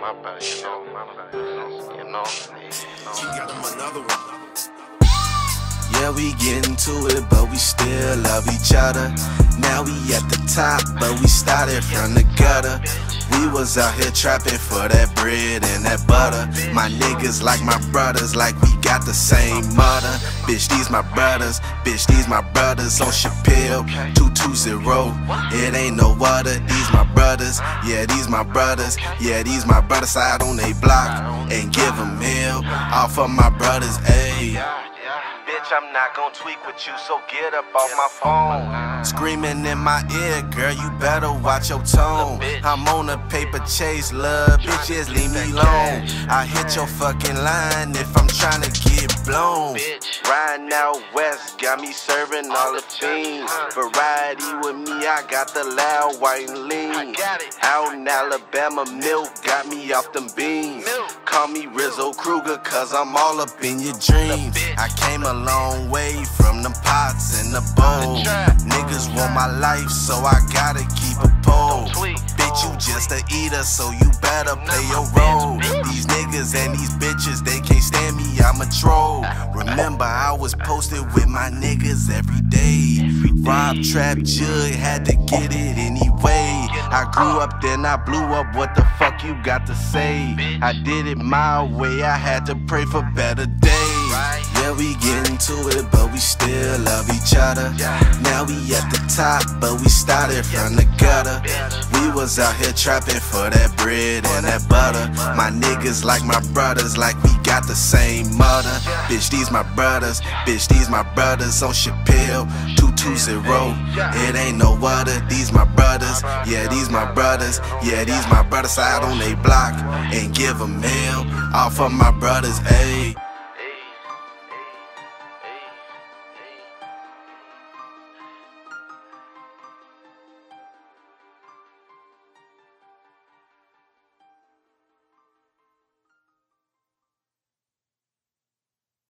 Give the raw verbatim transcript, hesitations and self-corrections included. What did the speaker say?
my bad, you know, my bad, you know, She got him another one. Yeah, we get into it, but we still love each other. Now we at the top, but we started from the gutter. We was out here trapping for that bread and that butter. My niggas like my brothers, like we got the same mother. Bitch, these my brothers, bitch, these my brothers on Chappelle, two two zero. It ain't no other, these my brothers, yeah, these my brothers, yeah, these my brothers out on they block and give them hell. All for my brothers, ayy. Bitch, I'm not gon' tweak with you, so get up off my phone. Screaming in my ear, girl, you better watch your tone. I'm on a paper chase, love, bitches, leave me alone. I hit your fucking line if I'm tryna get blown. Riding out west, got me serving all the fiends. Variety with me, I got the loud, white and lean. Out in Alabama, milk got me off them beans. Call me Rizzo Kruger, cause I'm all up in your dreams. I came a long way from them pots and the bowl. Niggas want my life, so I gotta keep a pole. Bitch, you just a eater, so you better play your role. These niggas and these bitches, they can't stand me, I'm a troll. Remember, I was posted with my niggas every day. Rob, trap, jug, had to get it anyway. I grew up, then I blew up, what the fuck you got to say? I did it my way, I had to pray for better days. Yeah, we get into it, but we still love each other. Now we at the top, but we started from the gutter. We was out here trapping for that bread and that butter. My niggas like my brothers, like we got the same mother. Bitch, these my brothers, bitch, these my brothers on Chappelle, two two zero. It ain't no other, these my brothers, yeah, these my brothers, yeah, these my brothers out on they block and give them hell. All for my brothers, ayy.